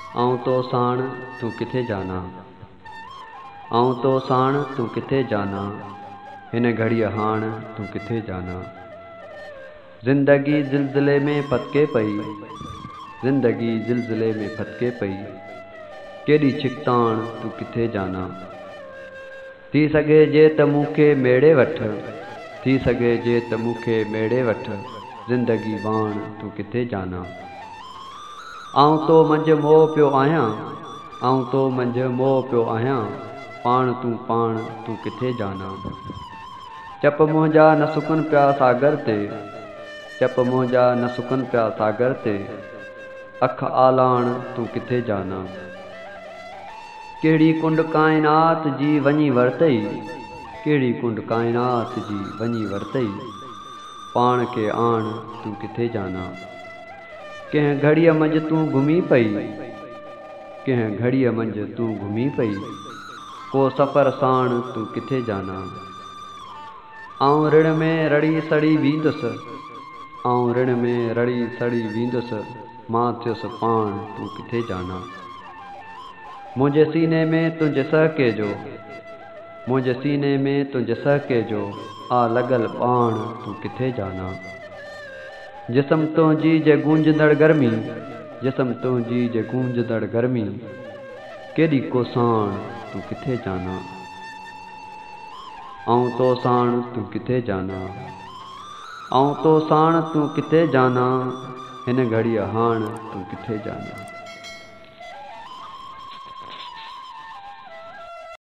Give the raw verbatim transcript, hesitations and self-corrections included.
आऊं तो साण तू किथे जाना, आऊं तो साण तू किथे जाना, हिन घड़ी हाण तू किथे जाना। जिंदगी ज़िलज़िले में फतके पई, जिंदगी ज़िलज़िले में फतके पई, केॾी छिकताण तू किथे जाना। थी सघे जे त मूंखे मेड़े वठ, थी सघे जे त मूंखे मेड़े वठ, जिंदगी वाण तू किथे जाना। आऊं तो मंझि मोह पियो आहियां, आऊं तो मंझि मोह पियो आहियां, पाण तू पाण तू किथे जाना। चप मुंहिंजा न सुकनि पिया सागर ते, चप मुंहिंजा न सुकनि पिया सागर ते, अख आलाण तू किथे जाना। कहिड़ी कुंड काइनात जी वञी वरतई, कहिड़ी कुंड काइनात जी वञी वरतई, पाण खे आण तू किथे जाना। कंहिं घड़ीअ मंझि तूं घुमी पई, कंहिं घड़ीअ मंझि तूं घुमी पई, को सफ़र साण तू किथे जाना। आऊं ऋण में रड़ी सड़ी वींदुसि, आऊं ऋण में रड़ी सड़ी वींदुसि, मां थियुसि पाण तू किथे जाना। मुंहिंजे सीने में तुंहिंजे सहके जो, मुंहिंजे सीने में तुंहिंजे सहके जो, आ लॻल बाण तू किथे जाना। जिस्म तुंहिंजी जे गूंजंदड़ गर्मी, जिस्म तुंहिंजी जे गूंजंदड़ गर्मी, केॾी को साण तू किथे जाना। आऊं तो साण तू किथे जाना, आऊं तो साण तू किथे जाना, हिन घड़ीअ हाण तू किथे जाना।